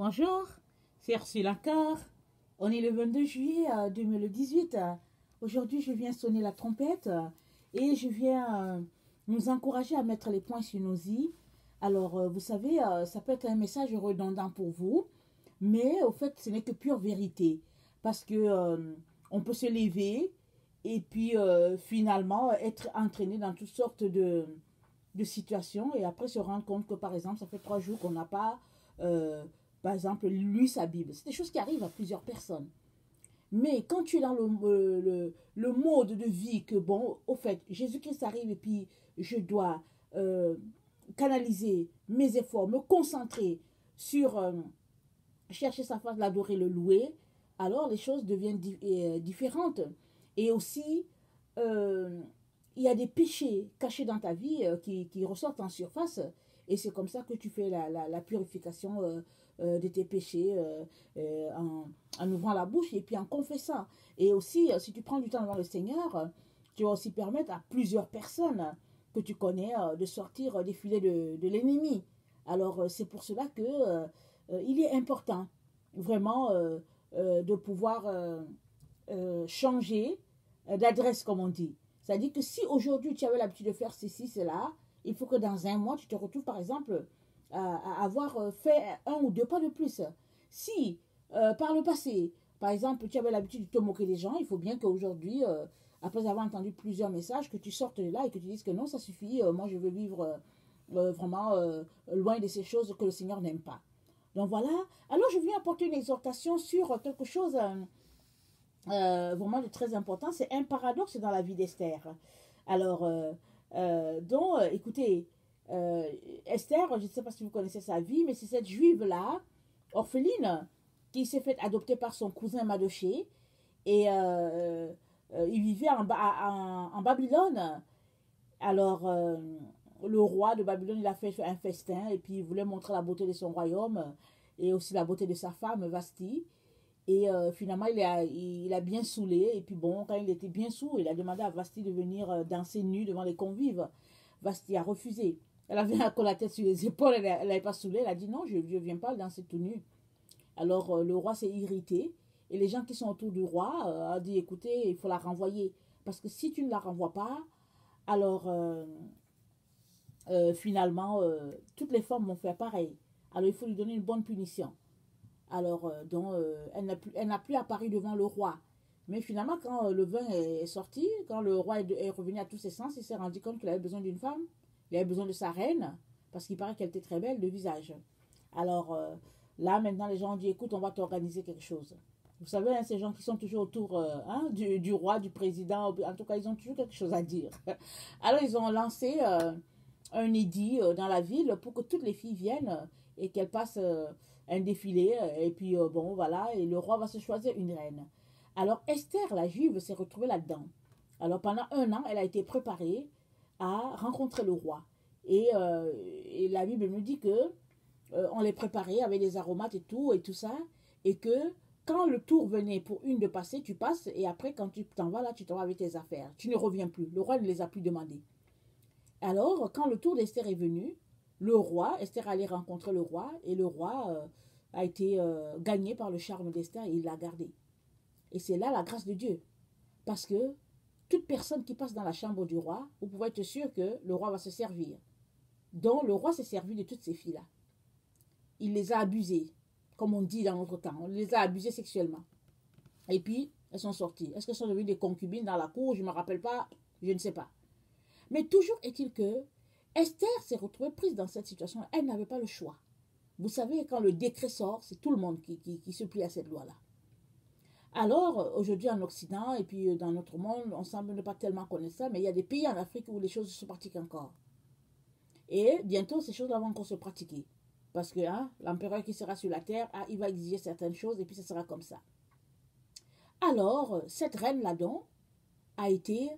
Bonjour, c'est Ursula Carr. On est le 22 juillet 2018. Aujourd'hui, je viens sonner la trompette et je viens nous encourager à mettre les points sur nos i. Alors, vous savez, ça peut être un message redondant pour vous, mais au fait, ce n'est que pure vérité. Parce que on peut se lever et puis finalement être entraîné dans toutes sortes de situations et après se rendre compte que, par exemple, ça fait 3 jours qu'on n'a pas... par exemple, lu sa Bible. C'est des choses qui arrivent à plusieurs personnes. Mais quand tu es dans le mode de vie que, bon, au fait, Jésus-Christ arrive et puis je dois canaliser mes efforts, me concentrer sur chercher sa face, l'adorer, le louer, alors les choses deviennent différentes. Et aussi, il y a des péchés cachés dans ta vie qui ressortent en surface. Et c'est comme ça que tu fais la purification de tes péchés en ouvrant la bouche et puis en confessant. Et aussi, si tu prends du temps devant le Seigneur, tu vas aussi permettre à plusieurs personnes que tu connais de sortir des filets de l'ennemi. Alors, c'est pour cela que il est important vraiment de pouvoir changer d'adresse, comme on dit. C'est-à-dire que si aujourd'hui tu avais l'habitude de faire ceci, cela, il faut que dans un mois, tu te retrouves par exemple à avoir fait un ou deux pas de plus. Si par le passé, par exemple, tu avais l'habitude de te moquer des gens, il faut bien qu'aujourd'hui, après avoir entendu plusieurs messages, que tu sortes de là et que tu dises que non, ça suffit, moi je veux vivre vraiment loin de ces choses que le Seigneur n'aime pas. Donc voilà, alors je viens apporter une exhortation sur quelque chose vraiment de très important, c'est un paradoxe dans la vie d'Esther. Alors, écoutez, Esther, je ne sais pas si vous connaissez sa vie, mais c'est cette juive-là, orpheline, qui s'est fait adopter par son cousin Madoché, et il vivait en Babylone. Alors, le roi de Babylone, il a fait un festin, et puis il voulait montrer la beauté de son royaume, et aussi la beauté de sa femme, Vasti. Et finalement, il a bien saoulé. Et puis bon, quand il était bien saoul, il a demandé à Vasti de venir danser nu devant les convives. Vasti a refusé. Elle avait encore la tête sur les épaules, elle n'avait pas saoulé. Elle a dit non, je ne viens pas danser tout nu. Alors le roi s'est irrité. Et les gens qui sont autour du roi ont dit écoutez, il faut la renvoyer. Parce que si tu ne la renvoies pas, alors finalement, toutes les femmes vont faire pareil. Alors il faut lui donner une bonne punition. Alors, elle n'a plus apparu devant le roi. Mais finalement, quand le vin est sorti, quand le roi est revenu à tous ses sens, il s'est rendu compte qu'il avait besoin d'une femme. Il avait besoin de sa reine, parce qu'il paraît qu'elle était très belle de visage. Alors, là, maintenant, les gens ont dit, écoute, on va t'organiser quelque chose. Vous savez, hein, ces gens qui sont toujours autour du roi, du président, en tout cas, ils ont toujours quelque chose à dire. Alors, ils ont lancé un édit dans la ville pour que toutes les filles viennent et qu'elles passent un défilé. Et puis, bon, voilà, et le roi va se choisir une reine. Alors, Esther, la juive, s'est retrouvée là-dedans. Alors, pendant 1 an, elle a été préparée à rencontrer le roi. Et la Bible nous dit que on les préparait avec des aromates et tout ça. Et que quand le tour venait pour une de passer, tu passes. Et après, quand tu t'en vas là, tu t'en vas avec tes affaires. Tu ne reviens plus. Le roi ne les a plus demandées. Alors, quand le tour d'Esther est venu, Esther allait rencontrer le roi, et le roi a été gagné par le charme d'Esther et il l'a gardé. Et c'est là la grâce de Dieu. Parce que toute personne qui passe dans la chambre du roi, vous pouvez être sûr que le roi va se servir. Donc, le roi s'est servi de toutes ces filles-là. Il les a abusées, comme on dit dans notre temps. On les a abusées sexuellement. Et puis, elles sont sorties. Est-ce qu'elles sont devenues des concubines dans la cour? Je ne me rappelle pas. Je ne sais pas. Mais toujours est-il que Esther s'est retrouvée prise dans cette situation. Elle n'avait pas le choix. Vous savez, quand le décret sort, c'est tout le monde qui se plie à cette loi-là. Alors, aujourd'hui en Occident et puis dans notre monde, on semble ne pas tellement connaître ça, mais il y a des pays en Afrique où les choses se pratiquent encore. Et bientôt, ces choses-là vont encore se pratiquer. Parce que l'empereur qui sera sur la terre, il va exiger certaines choses et puis ça sera comme ça. Alors, cette reine-là donc a été...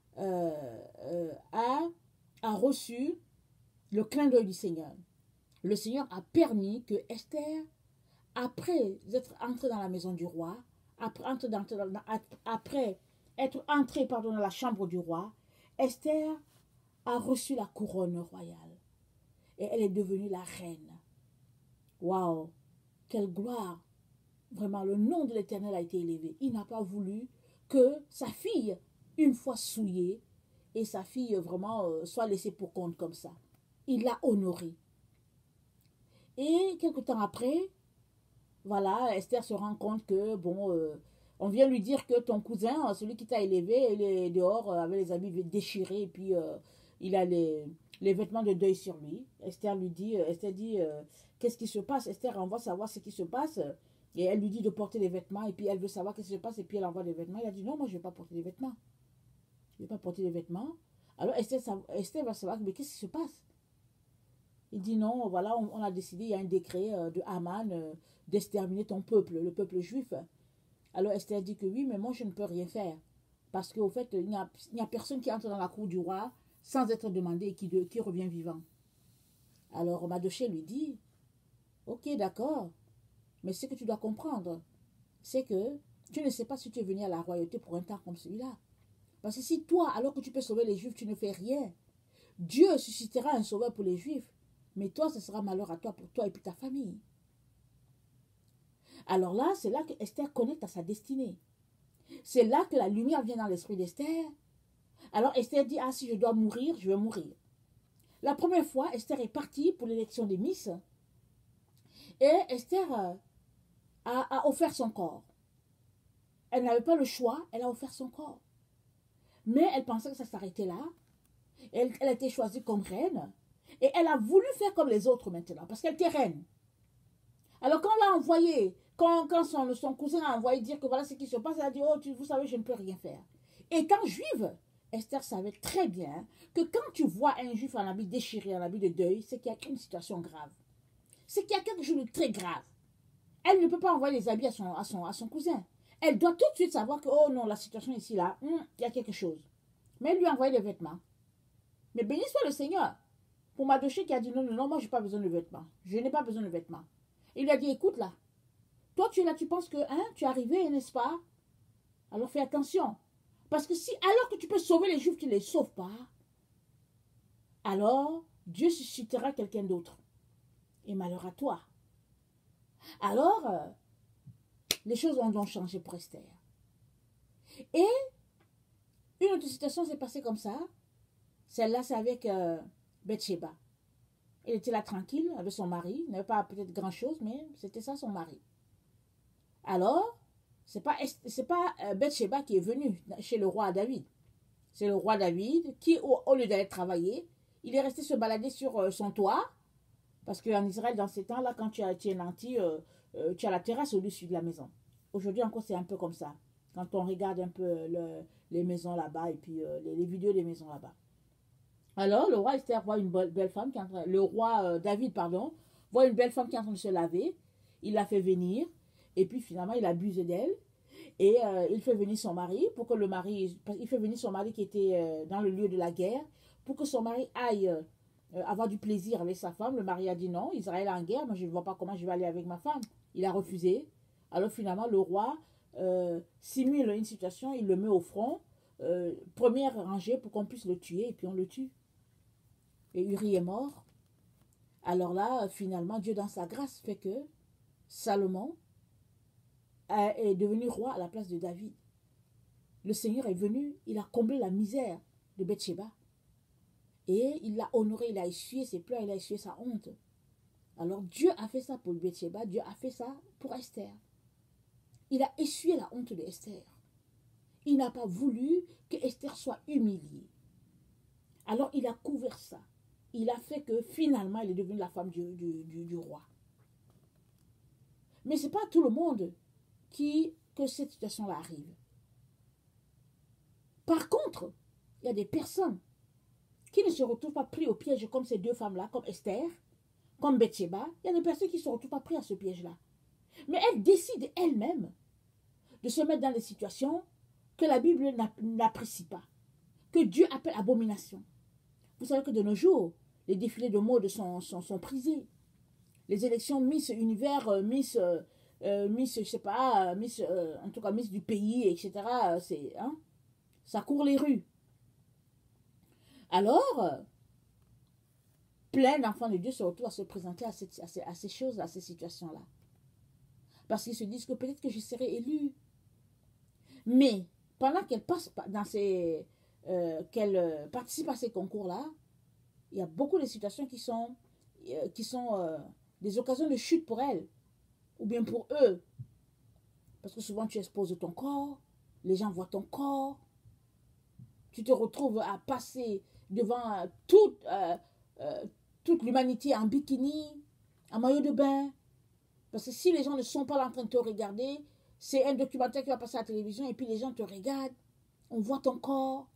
a reçu le clin d'œil du Seigneur. Le Seigneur a permis que Esther, après être entrée dans la maison du roi, après être entrée dans la chambre du roi, Esther a reçu la couronne royale. Et elle est devenue la reine. Waouh! quelle gloire. Vraiment, le nom de l'Éternel a été élevé. Il n'a pas voulu que sa fille, une fois souillée, et sa fille vraiment soit laissée pour compte comme ça. Il l'a honorée. Et quelque temps après, voilà, Esther se rend compte que, bon, on vient lui dire que ton cousin, celui qui t'a élevé, il est dehors avec les habits déchirés, et puis il a les vêtements de deuil sur lui. Esther dit, qu'est-ce qui se passe? Esther envoie savoir ce qui se passe. Et elle lui dit de porter les vêtements, et puis elle veut savoir qu'est-ce qui se passe, et puis elle envoie des vêtements. Il a dit, non, moi je ne vais pas porter les vêtements. Je ne vais pas porter les vêtements. Alors Esther va savoir, mais qu'est-ce qui se passe? Il dit, non, voilà, on a décidé, il y a un décret de Haman d'exterminer ton peuple, le peuple juif. Alors Esther dit que oui, mais moi je ne peux rien faire. Parce qu'au fait, il n'y a personne qui entre dans la cour du roi sans être demandé et qui revient vivant. Alors Mardochée lui dit, ok, d'accord, mais ce que tu dois comprendre, c'est que tu ne sais pas si tu es venu à la royauté pour un temps comme celui-là. Parce que si toi, alors que tu peux sauver les Juifs, tu ne fais rien, Dieu suscitera un sauveur pour les Juifs, mais toi, ce sera malheur à toi, pour toi et puis ta famille. Alors là, c'est là que Esther connecte à sa destinée. C'est là que la lumière vient dans l'esprit d'Esther. Alors Esther dit, ah, si je dois mourir, je vais mourir. La première fois, Esther est partie pour l'élection des Miss. Et Esther a offert son corps. Elle n'avait pas le choix, elle a offert son corps. Mais elle pensait que ça s'arrêtait là. Elle a été choisie comme reine. Et elle a voulu faire comme les autres maintenant, parce qu'elle était reine. Alors quand on l'a envoyé, quand son cousin a envoyé dire que voilà ce qui se passe, elle a dit, oh, vous savez, je ne peux rien faire. Étant juive, Esther savait très bien que quand tu vois un juif en habit déchiré, en habit de deuil, c'est qu'il y a une situation grave. C'est qu'il y a quelque chose de très grave. Elle ne peut pas envoyer les habits à son cousin. Elle doit tout de suite savoir que, oh non, la situation ici, là, il y a quelque chose. Mais elle lui a envoyé les vêtements. Mais béni soit le Seigneur. Pour Mardochée qui a dit, non, non, non, moi, je n'ai pas besoin de vêtements. Je n'ai pas besoin de vêtements. Il lui a dit, écoute là, toi tu es là, tu penses que tu es arrivé, n'est-ce pas? Alors fais attention. Parce que si, alors que tu peux sauver les Juifs, tu ne les sauves pas, alors Dieu suscitera quelqu'un d'autre. Et malheur à toi. Alors, les choses ont donc changé pour Esther. Et une autre situation s'est passée comme ça. Celle-là, c'est avec Bathsheba. Elle était là tranquille avec son mari. Il n'avait pas peut-être grand-chose, mais c'était ça son mari. Alors, c'est pas Bathsheba qui est venue chez le roi David. C'est le roi David qui, au lieu d'aller travailler, il est resté se balader sur son toit. Parce qu'en Israël, dans ces temps-là, quand tu es nanti, tu as la terrasse au-dessus de la maison. Aujourd'hui encore, c'est un peu comme ça. Quand on regarde un peu les maisons là-bas et puis les vidéos des maisons là-bas. Alors, le roi Esther voit une belle femme qui est en train, le roi David, pardon, voit une belle femme qui est en train de se laver. Il la fait venir. Et puis finalement, il abuse d'elle. Et il fait venir son mari pour que le mari, il fait venir son mari qui était dans le lieu de la guerre, pour que son mari aille avoir du plaisir avec sa femme. Le mari a dit non, Israël est en guerre, moi je ne vois pas comment je vais aller avec ma femme. Il a refusé. Alors finalement, le roi simule une situation, il le met au front, première rangée pour qu'on puisse le tuer, et puis on le tue. Et Uri est mort. Alors là, finalement, Dieu dans sa grâce fait que Salomon est devenu roi à la place de David. Le Seigneur est venu, il a comblé la misère de Bathsheba. Et il l'a honoré, il a essuyé ses pleurs, il a essuyé sa honte. Alors Dieu a fait ça pour Bathsheba, Dieu a fait ça pour Esther. Il a essuyé la honte de Esther. Il n'a pas voulu que Esther soit humiliée. Alors il a couvert ça. Il a fait que finalement, elle est devenue la femme du roi. Mais ce n'est pas tout le monde que cette situation-là arrive. Par contre, il y a des personnes qui ne se retrouvent pas pris au piège comme ces deux femmes-là, comme Esther, comme Bathsheba. Il y a des personnes qui ne se retrouvent pas pris à ce piège-là. Mais elles décident elles-mêmes de se mettre dans des situations que la Bible n'apprécie pas, que Dieu appelle abomination. Vous savez que de nos jours, les défilés de mode sont prisés. Les élections Miss Univers, Miss, je sais pas, Miss, en tout cas Miss du pays, etc. Ça court les rues. Alors, plein d'enfants de Dieu se retrouvent à se présenter à ces choses, à ces situations-là. Parce qu'ils se disent que peut-être que je serai élue. Mais pendant qu'elle passe dans qu'elle participe à ces concours-là, il y a beaucoup de situations qui sont des occasions de chute pour elle, ou bien pour eux. Parce que souvent tu exposes ton corps, les gens voient ton corps, tu te retrouves à passer devant toute l'humanité en bikini, en maillot de bain. Parce que si les gens ne sont pas là en train de te regarder, c'est un documentaire qui va passer à la télévision et puis les gens te regardent, on voit ton corps.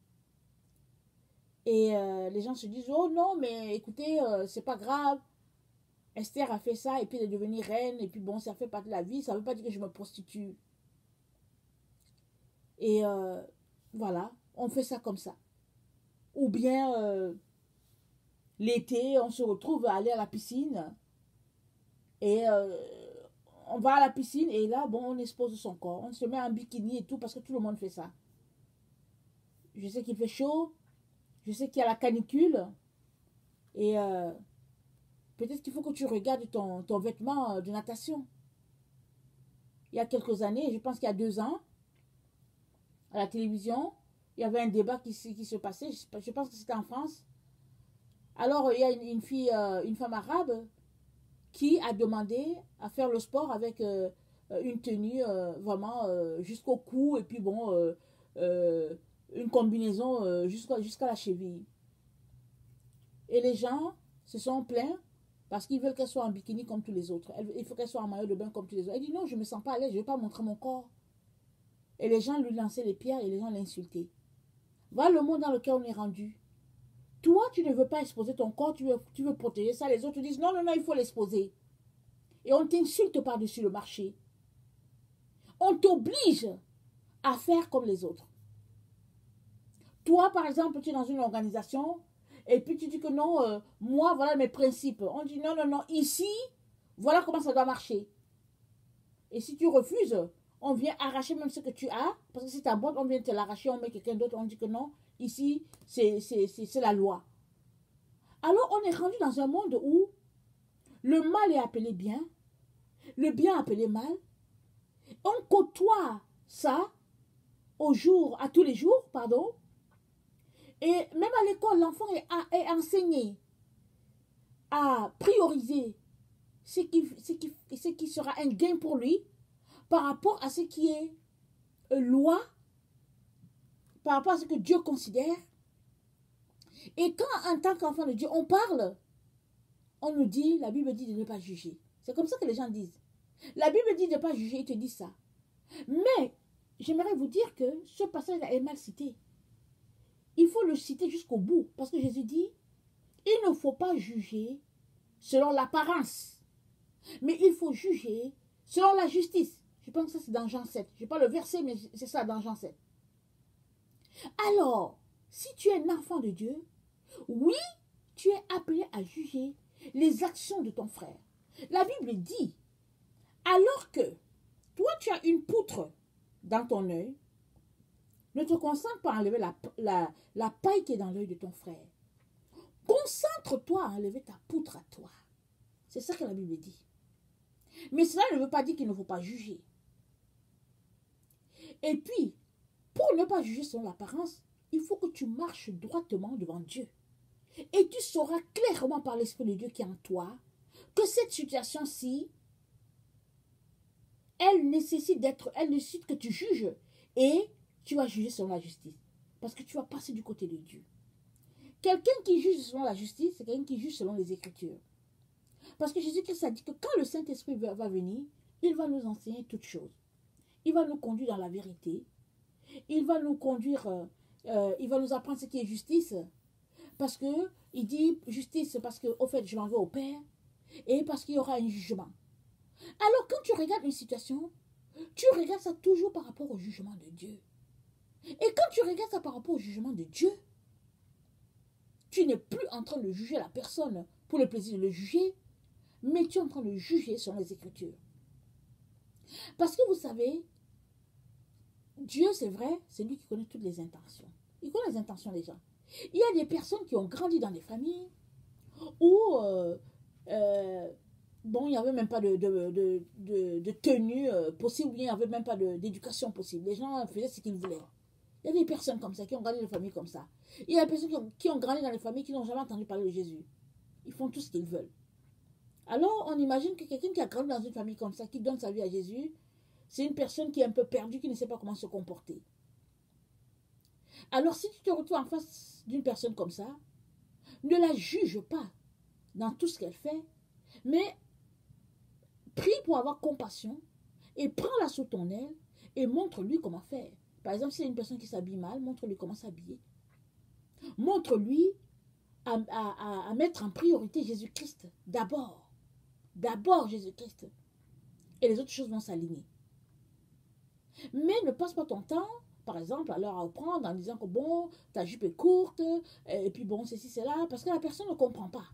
Et les gens se disent, oh non, mais écoutez, c'est pas grave. Esther a fait ça et puis elle est devenue reine et puis bon, ça fait partie de la vie, ça ne veut pas dire que je me prostitue. Et voilà, on fait ça comme ça. Ou bien l'été, on se retrouve à aller à la piscine et on va à la piscine et là, bon, on expose son corps, on se met en bikini et tout parce que tout le monde fait ça. Je sais qu'il fait chaud, je sais qu'il y a la canicule et peut-être qu'il faut que tu regardes ton vêtement de natation. Il y a quelques années, je pense qu'il y a 2 ans, à la télévision, il y avait un débat qui se passait, je pense que c'était en France. Alors, il y a une fille, une femme arabe qui a demandé à faire le sport avec une tenue vraiment jusqu'au cou et puis bon, une combinaison jusqu'à la cheville. Et les gens se sont plaints parce qu'ils veulent qu'elle soit en bikini comme tous les autres. Il faut qu'elle soit en maillot de bain comme tous les autres. Elle dit non, je ne me sens pas à l'aise, je ne vais pas montrer mon corps. Et les gens lui lançaient les pierres et les gens l'insultaient. Voilà le monde dans lequel on est rendu. Toi, tu ne veux pas exposer ton corps, tu veux protéger ça. Les autres disent non, non, non, il faut l'exposer. Et on t'insulte par-dessus le marché. On t'oblige à faire comme les autres. Toi, par exemple, tu es dans une organisation et puis tu dis que non, moi, voilà mes principes. On dit non, non, non, ici, voilà comment ça doit marcher. Et si tu refuses, on vient arracher même ce que tu as, parce que si ta boîte, on vient te l'arracher, on met quelqu'un d'autre, on dit que non, ici, c'est la loi. Alors, on est rendu dans un monde où le mal est appelé bien, le bien appelé mal. On côtoie ça à tous les jours, pardon. Et même à l'école, l'enfant est enseigné à prioriser ce qui sera un gain pour lui par rapport à ce qui est loi, par rapport à ce que Dieu considère. Et quand, en tant qu'enfant de Dieu, on parle, on nous dit, la Bible dit de ne pas juger. C'est comme ça que les gens disent. La Bible dit de ne pas juger, il te dit ça. Mais, j'aimerais vous dire que ce passage est mal cité. Il faut le citer jusqu'au bout. Parce que Jésus dit, il ne faut pas juger selon l'apparence. Mais il faut juger selon la justice. Je pense que ça c'est dans Jean 7. Je n'ai pas le verset, mais c'est ça dans Jean 7. Alors, si tu es un enfant de Dieu, oui, tu es appelé à juger les actions de ton frère. La Bible dit, alors que toi tu as une poutre dans ton œil, ne te concentre pas à enlever la paille qui est dans l'œil de ton frère. Concentre-toi à enlever ta poutre à toi. C'est ça que la Bible dit. Mais cela ne veut pas dire qu'il ne faut pas juger. Et puis, pour ne pas juger selon l'apparence, il faut que tu marches droitement devant Dieu. Et tu sauras clairement par l'Esprit de Dieu qui est en toi que cette situation-ci, elle nécessite que tu juges et tu vas juger selon la justice. Parce que tu vas passer du côté de Dieu. Quelqu'un qui juge selon la justice, c'est quelqu'un qui juge selon les Écritures. Parce que Jésus-Christ a dit que quand le Saint-Esprit va venir, il va nous enseigner toutes choses. Il va nous conduire dans la vérité. Il va nous conduire, il va nous apprendre ce qui est justice. Parce que il dit justice parce que au fait je m'en vais au Père et parce qu'il y aura un jugement. Alors quand tu regardes une situation, tu regardes ça toujours par rapport au jugement de Dieu. Et quand tu regardes ça par rapport au jugement de Dieu, tu n'es plus en train de juger la personne pour le plaisir de le juger, mais tu es en train de juger selon les Écritures. Parce que vous savez, Dieu, c'est vrai, c'est lui qui connaît toutes les intentions. Il connaît les intentions des gens. Il y a des personnes qui ont grandi dans des familles où bon, il n'y avait même pas de tenue possible, il n'y avait même pas d'éducation possible. Les gens faisaient ce qu'ils voulaient. Il y a des personnes comme ça qui ont grandi dans des familles comme ça. Il y a des personnes qui ont grandi dans des familles qui n'ont jamais entendu parler de Jésus. Ils font tout ce qu'ils veulent. Alors, on imagine que quelqu'un qui a grandi dans une famille comme ça, qui donne sa vie à Jésus, c'est une personne qui est un peu perdue, qui ne sait pas comment se comporter. Alors, si tu te retrouves en face d'une personne comme ça, ne la juge pas dans tout ce qu'elle fait, mais prie pour avoir compassion et prends-la sous ton aile et montre-lui comment faire. Par exemple, si c'est une personne qui s'habille mal, montre-lui comment s'habiller. Montre-lui à mettre en priorité Jésus-Christ d'abord. D'abord Jésus-Christ. Et les autres choses vont s'aligner. Mais ne passe pas ton temps, par exemple, à leur apprendre en disant que bon, ta jupe est courte, et puis bon, ceci, cela, parce que la personne ne comprend pas.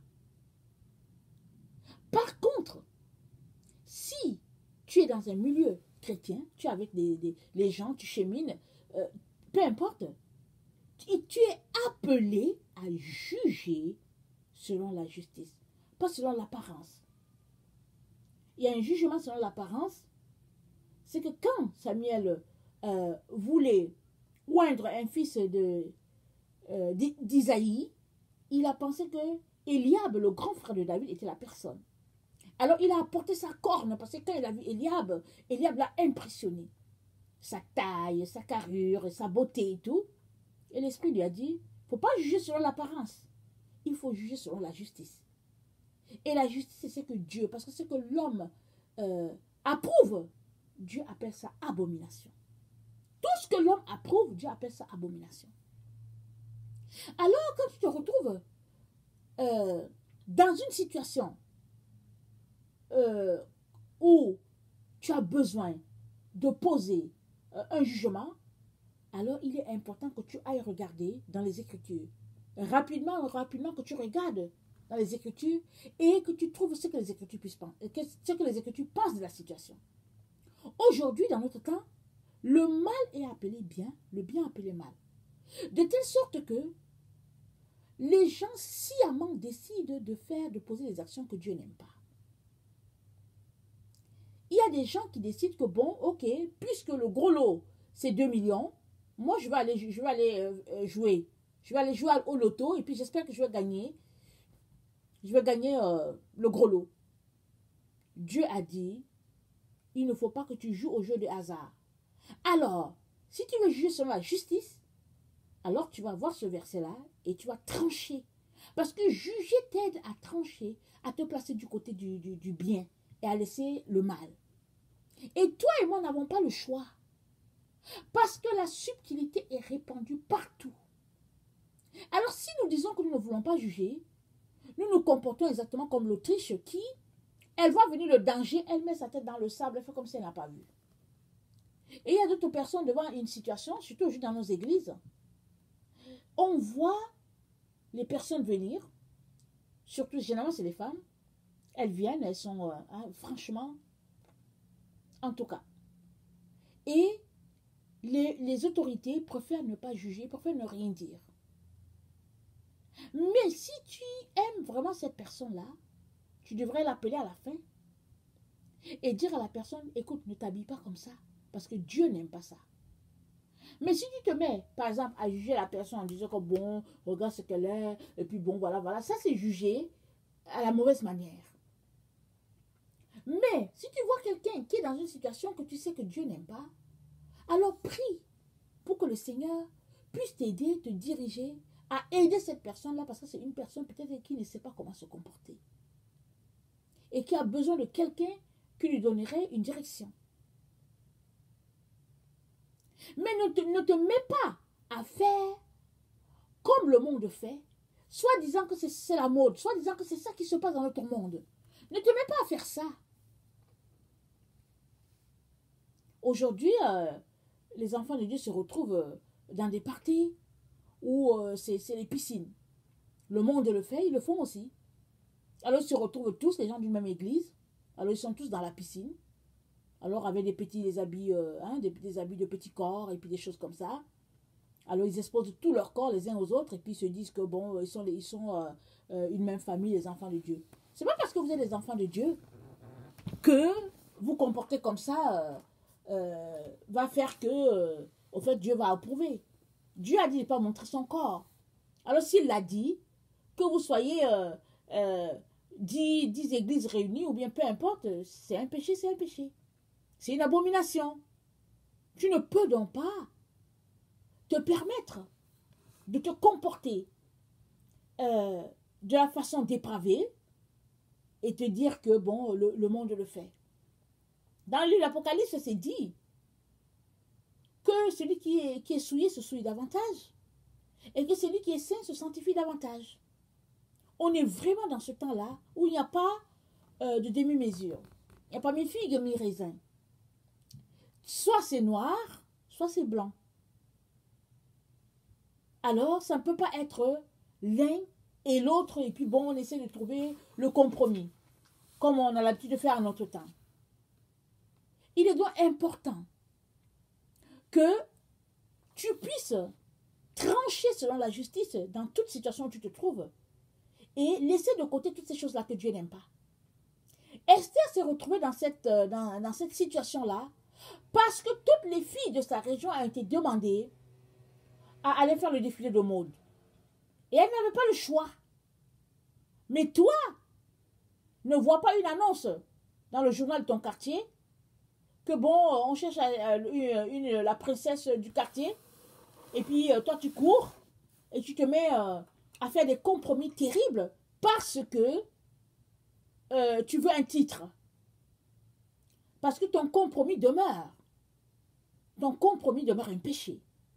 Par contre, si tu es dans un milieu chrétien, tu es avec les gens, tu chemines, peu importe, tu es appelé à juger selon la justice, pas selon l'apparence. Il y a un jugement selon l'apparence, c'est que quand Samuel voulait oindre un fils d'Isaïe, il a pensé que Eliab, le grand frère de David, était la personne. Alors il a apporté sa corne, parce que quand il a vu Eliab l'a impressionné. Sa taille, sa carrure, sa beauté et tout. Et l'Esprit lui a dit, il ne faut pas juger selon l'apparence, il faut juger selon la justice. Et la justice, c'est ce que Dieu, parce que ce que l'homme approuve, Dieu appelle ça abomination. Tout ce que l'homme approuve, Dieu appelle ça abomination. Alors, quand tu te retrouves dans une situation où tu as besoin de poser un jugement, alors il est important que tu ailles regarder dans les Écritures. Rapidement que tu regardes dans les Écritures et que tu trouves ce que les Écritures ce que les Écritures pensent de la situation. Aujourd'hui, dans notre temps, le mal est appelé bien, le bien appelé mal. De telle sorte que les gens sciemment décident de poser des actions que Dieu n'aime pas. Il y a des gens qui décident que bon, ok, puisque le gros lot, c'est 2 millions, moi je vais aller jouer. Je vais aller jouer au loto et puis j'espère que je vais gagner. Je vais gagner le gros lot. Dieu a dit, il ne faut pas que tu joues au jeu de hasard. Alors, si tu veux juger selon la justice, alors tu vas voir ce verset-là et tu vas trancher. Parce que juger t'aide à trancher, à te placer du côté du bien et à laisser le mal. Et toi et moi n'avons pas le choix. Parce que la subtilité est répandue partout. Alors si nous disons que nous ne voulons pas juger, nous nous comportons exactement comme l'Autriche qui, elle voit venir le danger, elle met sa tête dans le sable, elle fait comme si elle n'a pas vu. Et il y a d'autres personnes devant une situation, surtout aujourd'hui dans nos églises, on voit les personnes venir, surtout généralement c'est les femmes, elles viennent, elles sont franchement, en tout cas. Et les autorités préfèrent ne pas juger, préfèrent ne rien dire. Mais si tu aimes vraiment cette personne-là, tu devrais l'appeler à la fin et dire à la personne, écoute, ne t'habille pas comme ça, parce que Dieu n'aime pas ça. Mais si tu te mets, par exemple, à juger la personne en disant que bon, regarde ce qu'elle est, et puis bon, voilà, ça c'est juger à la mauvaise manière. Mais si tu vois quelqu'un qui est dans une situation que tu sais que Dieu n'aime pas, alors prie pour que le Seigneur puisse t'aider, te diriger à aider cette personne-là, parce que c'est une personne peut-être qui ne sait pas comment se comporter et qui a besoin de quelqu'un qui lui donnerait une direction. Mais ne te mets pas à faire comme le monde fait, soit disant que c'est la mode, soit disant que c'est ça qui se passe dans notre monde. Ne te mets pas à faire ça. Aujourd'hui, les enfants de Dieu se retrouvent dans des parties où c'est les piscines. Le monde le fait, ils le font aussi. Alors ils se retrouvent tous, les gens d'une même église. Alors ils sont tous dans la piscine. Alors avec des habits de petits corps et puis des choses comme ça. Alors ils exposent tout leur corps les uns aux autres et puis ils se disent que bon, ils sont une même famille, les enfants de Dieu. C'est pas parce que vous êtes les enfants de Dieu que vous comportez comme ça va faire que, au fait, Dieu va approuver. Dieu a dit de ne pas montrer son corps. Alors s'il l'a dit, que vous soyez 10 églises réunies ou bien peu importe, c'est un péché, c'est un péché. C'est une abomination. Tu ne peux donc pas te permettre de te comporter de la façon dépravée et te dire que bon, le monde le fait. Dans le livre de l'Apocalypse, c'est dit que celui qui est souillé se souille davantage et que celui qui est saint se sanctifie davantage. On est vraiment dans ce temps-là où il n'y a pas de demi-mesure. Il n'y a pas mi-figue, mi-raisin. Soit c'est noir, soit c'est blanc. Alors, ça ne peut pas être l'un et l'autre, et puis bon, on essaie de trouver le compromis, comme on a l'habitude de faire à notre temps. Il est donc important que tu puisses trancher selon la justice dans toute situation où tu te trouves et laisser de côté toutes ces choses-là que Dieu n'aime pas. Esther s'est retrouvée dans cette situation-là parce que toutes les filles de sa région ont été demandées à aller faire le défilé de mode. Et elle n'avait pas le choix. Mais toi, ne vois pas une annonce dans le journal de ton quartier que bon, on cherche la princesse du quartier et puis toi tu cours et tu te mets à faire des compromis terribles parce que tu veux un titre. Parce que ton compromis demeure. Ton compromis demeure un péché.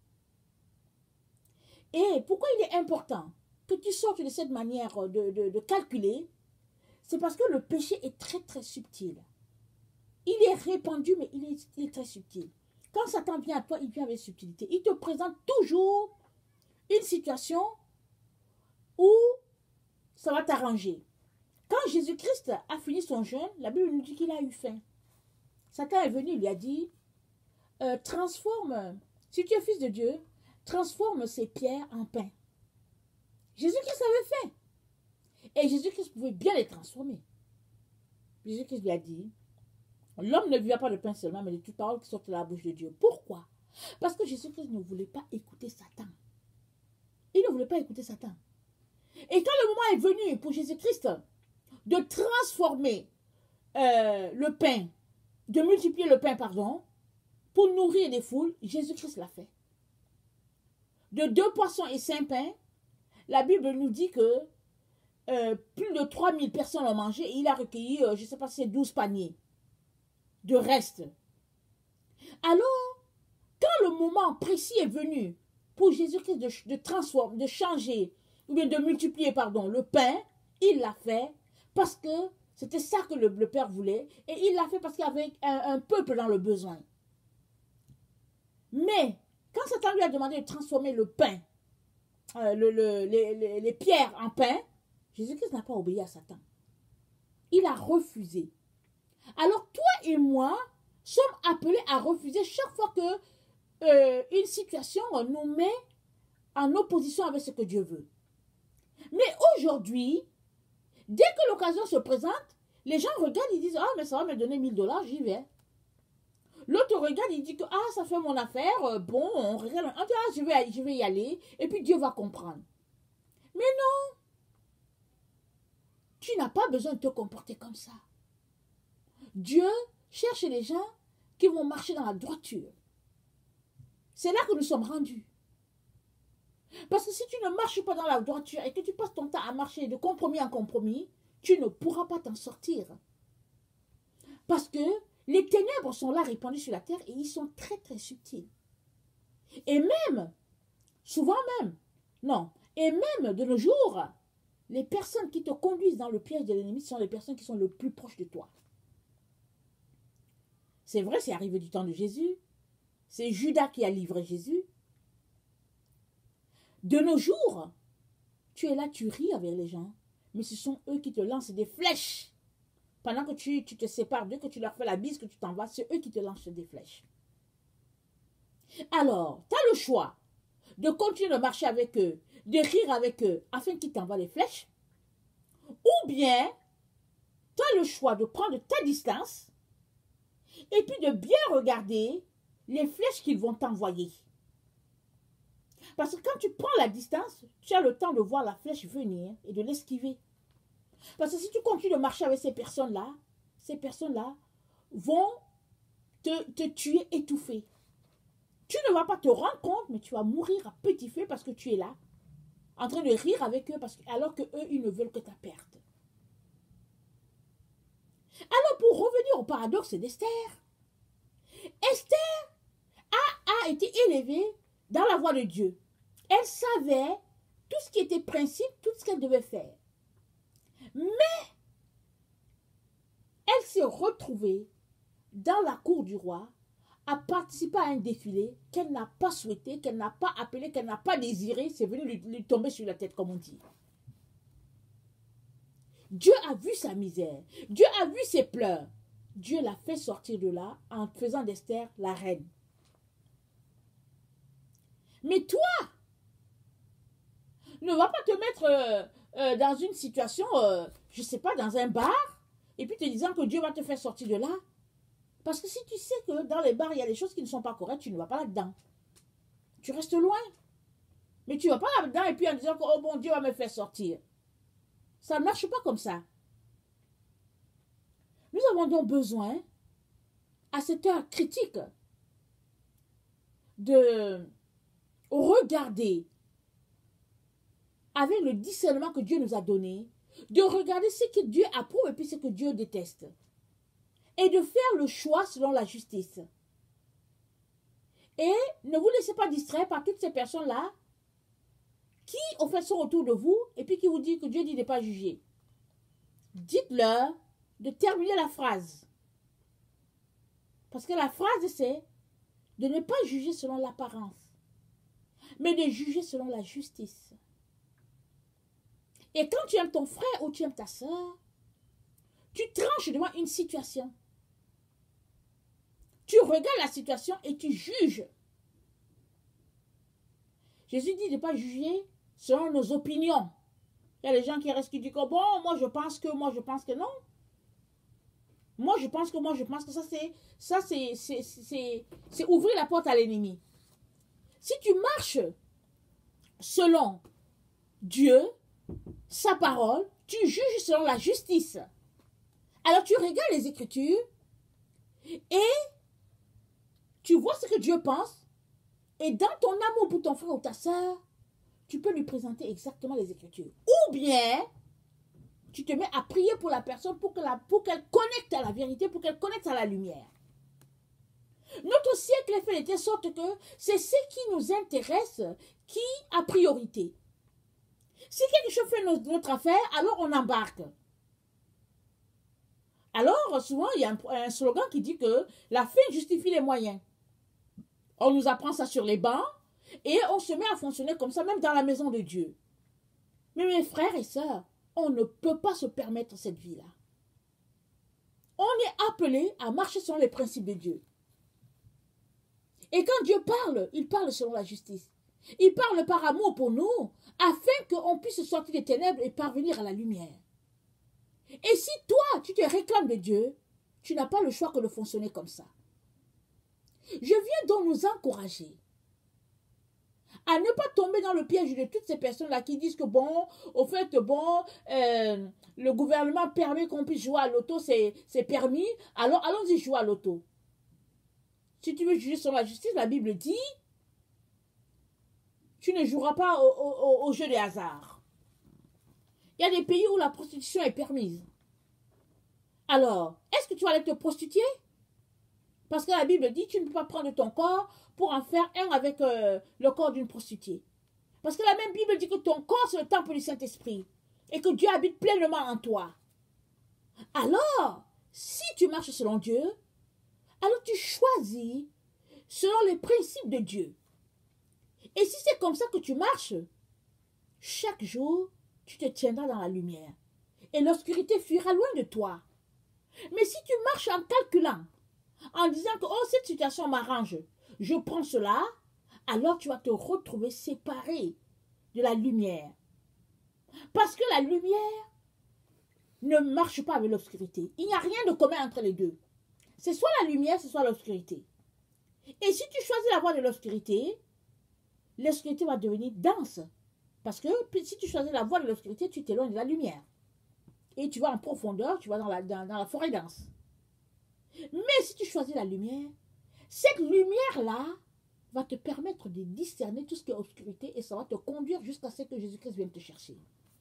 Et pourquoi il est important que tu sortes de cette manière de calculer? C'est parce que le péché est très très subtil. Il est répandu, mais il est très subtil. Quand Satan vient à toi, il vient avec subtilité. Il te présente toujours une situation où ça va t'arranger. Quand Jésus-Christ a fini son jeûne, la Bible nous dit qu'il a eu faim. Satan est venu, il lui a dit, transforme, si tu es fils de Dieu, transforme ces pierres en pain. Jésus-Christ avait fait. Et Jésus-Christ pouvait bien les transformer. Jésus-Christ lui a dit, l'homme ne vivra pas de pain seulement, mais de toute parole qui sort de la bouche de Dieu. Pourquoi? Parce que Jésus-Christ ne voulait pas écouter Satan. Il ne voulait pas écouter Satan. Et quand le moment est venu pour Jésus-Christ de transformer le pain, de multiplier le pain, pardon, pour nourrir des foules, Jésus-Christ l'a fait. De 2 poissons et 5 pains, la Bible nous dit que plus de 3000 personnes ont mangé et il a recueilli, je ne sais pas si c'est 12 paniers de reste. Alors, quand le moment précis est venu pour Jésus-Christ de transformer, de changer, ou bien de multiplier, pardon, le pain, il l'a fait parce que c'était ça que le Père voulait et il l'a fait parce qu'il y avait un peuple dans le besoin. Mais, quand Satan lui a demandé de transformer le pain, les pierres en pain, Jésus-Christ n'a pas obéi à Satan. Il a refusé. Alors toi et moi sommes appelés à refuser chaque fois que une situation nous met en opposition avec ce que Dieu veut. Mais aujourd'hui, dès que l'occasion se présente, les gens regardent, ils disent, ah mais ça va me donner 1000 $, j'y vais. L'autre regarde, il dit que ah ça fait mon affaire, bon, on regarde, on dit, ah je vais y aller, et puis Dieu va comprendre. Mais non, tu n'as pas besoin de te comporter comme ça. Dieu cherche les gens qui vont marcher dans la droiture. C'est là que nous sommes rendus. Parce que si tu ne marches pas dans la droiture et que tu passes ton temps à marcher de compromis en compromis, tu ne pourras pas t'en sortir. Parce que les ténèbres sont là répandues sur la terre et ils sont très très subtils. Et même, souvent même, non, et même de nos jours, les personnes qui te conduisent dans le piège de l'ennemi sont les personnes qui sont le plus proches de toi. C'est vrai, c'est arrivé du temps de Jésus. C'est Judas qui a livré Jésus. De nos jours, tu es là, tu ris avec les gens, mais ce sont eux qui te lancent des flèches. Pendant que tu te sépares d'eux, que tu leur fais la bise, que tu t'en vas, c'est eux qui te lancent des flèches. Alors, tu as le choix de continuer de marcher avec eux, de rire avec eux, afin qu'ils t'envoient les flèches, ou bien tu as le choix de prendre ta distance et puis de bien regarder les flèches qu'ils vont t'envoyer. Parce que quand tu prends la distance, tu as le temps de voir la flèche venir et de l'esquiver. Parce que si tu continues de marcher avec ces personnes-là vont te tuer étouffé. Tu ne vas pas te rendre compte, mais tu vas mourir à petit feu parce que tu es là, en train de rire avec eux, alors qu'eux, ils ne veulent que ta perte. Alors, pour revenir au paradoxe d'Esther, Esther a été élevée dans la voie de Dieu. Elle savait tout ce qui était principe, tout ce qu'elle devait faire. Mais, elle s'est retrouvée dans la cour du roi à participer à un défilé qu'elle n'a pas souhaité, qu'elle n'a pas appelé, qu'elle n'a pas désiré. C'est venu lui tomber sur la tête, comme on dit. Dieu a vu sa misère. Dieu a vu ses pleurs. Dieu l'a fait sortir de là en faisant d'Esther la reine. Mais toi, ne va pas te mettre dans une situation, je ne sais pas, dans un bar, et puis te disant que Dieu va te faire sortir de là. Parce que si tu sais que dans les bars, il y a des choses qui ne sont pas correctes, tu ne vas pas là-dedans. Tu restes loin. Mais tu ne vas pas là-dedans et puis en disant que, oh bon, Dieu va me faire sortir. Ça ne marche pas comme ça. Nous avons donc besoin, à cette heure critique, de regarder avec le discernement que Dieu nous a donné, de regarder ce que Dieu approuve et puis ce que Dieu déteste. Et de faire le choix selon la justice. Et ne vous laissez pas distraire par toutes ces personnes-là qui, au fait, sont autour de vous et puis qui vous disent que Dieu dit de ne pas juger. Dites-leur de terminer la phrase. Parce que la phrase, c'est de ne pas juger selon l'apparence, mais de juger selon la justice. Et quand tu aimes ton frère ou tu aimes ta soeur, tu tranches devant une situation. Tu regardes la situation et tu juges. Jésus dit de ne pas juger selon nos opinions. Il y a des gens qui restent qui disent que bon, moi je pense que non. Moi je pense que ça c'est ouvrir la porte à l'ennemi. Si tu marches selon Dieu, sa parole, tu juges selon la justice. Alors tu regardes les Écritures et tu vois ce que Dieu pense, et dans ton amour pour ton frère ou ta soeur, tu peux lui présenter exactement les Écritures. Ou bien, tu te mets à prier pour la personne pour qu'elle connecte à la vérité, pour qu'elle connecte à la lumière. Notre siècle est fait de telle sorte que c'est ce qui nous intéresse qui a priorité. Si quelque chose fait notre affaire, alors on embarque. Alors, souvent, il y a un slogan qui dit que la fin justifie les moyens. On nous apprend ça sur les bancs et on se met à fonctionner comme ça, même dans la maison de Dieu. Mais mes frères et sœurs, on ne peut pas se permettre cette vie-là. On est appelé à marcher selon les principes de Dieu. Et quand Dieu parle, il parle selon la justice. Il parle par amour pour nous, afin qu'on puisse sortir des ténèbres et parvenir à la lumière. Et si toi, tu te réclames de Dieu, tu n'as pas le choix que de fonctionner comme ça. Je viens donc nous encourager à ne pas tomber dans le piège de toutes ces personnes-là qui disent que bon, au fait, bon, le gouvernement permet qu'on puisse jouer à l'auto, c'est permis, alors allons-y jouer à l'auto. Si tu veux juger sur la justice, la Bible dit, tu ne joueras pas au jeu des hasards. Il y a des pays où la prostitution est permise. Alors, est-ce que tu vas aller te prostituer? Parce que la Bible dit, tu ne peux pas prendre ton corps pour en faire un avec le corps d'une prostituée. Parce que la même Bible dit que ton corps, c'est le temple du Saint-Esprit. Et que Dieu habite pleinement en toi. Alors, si tu marches selon Dieu, alors tu choisis selon les principes de Dieu. Et si c'est comme ça que tu marches, chaque jour, tu te tiendras dans la lumière. Et l'obscurité fuira loin de toi. Mais si tu marches en calculant, en disant que oh, cette situation m'arrange, je prends cela, alors tu vas te retrouver séparé de la lumière. Parce que la lumière ne marche pas avec l'obscurité. Il n'y a rien de commun entre les deux. C'est soit la lumière, c'est soit l'obscurité. Et si tu choisis la voie de l'obscurité va devenir dense. Parce que si tu choisis la voie de l'obscurité, tu t'éloignes de la lumière. Et tu vas en profondeur, tu vas dans la forêt dense. Mais si tu choisis la lumière, cette lumière-là va te permettre de discerner tout ce qui est obscurité et ça va te conduire jusqu'à ce que Jésus-Christ vienne te chercher.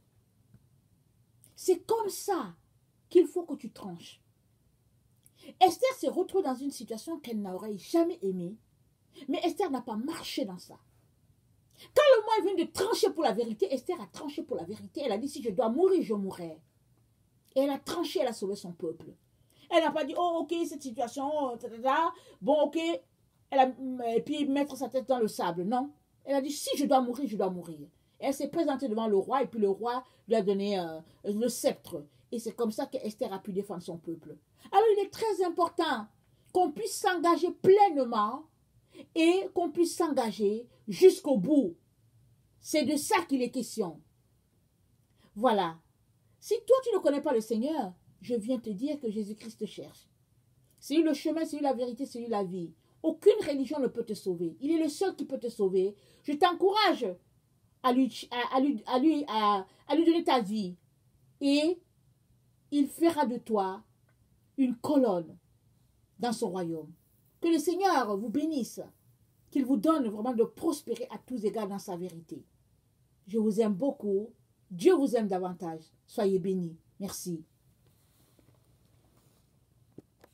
C'est comme ça qu'il faut que tu tranches. Esther s'est retrouvée dans une situation qu'elle n'aurait jamais aimée, mais Esther n'a pas marché dans ça. Quand le moment vient de trancher pour la vérité, Esther a tranché pour la vérité. Elle a dit, si je dois mourir, je mourrai. Et elle a tranché, elle a sauvé son peuple. Elle n'a pas dit, oh ok, cette situation, bon ok, et puis mettre sa tête dans le sable. Non, elle a dit, si je dois mourir, je dois mourir. Et elle s'est présentée devant le roi, et puis le roi lui a donné le sceptre. Et c'est comme ça qu'Esther a pu défendre son peuple. Alors il est très important qu'on puisse s'engager pleinement et qu'on puisse s'engager jusqu'au bout. C'est de ça qu'il est question. Voilà. Si toi tu ne connais pas le Seigneur, je viens te dire que Jésus-Christ te cherche. C'est lui le chemin, c'est lui la vérité, c'est lui la vie. Aucune religion ne peut te sauver. Il est le seul qui peut te sauver. Je t'encourage à lui donner ta vie. Et il fera de toi une colonne dans son royaume. Que le Seigneur vous bénisse. Qu'il vous donne vraiment de prospérer à tous égards dans sa vérité. Je vous aime beaucoup. Dieu vous aime davantage. Soyez bénis. Merci.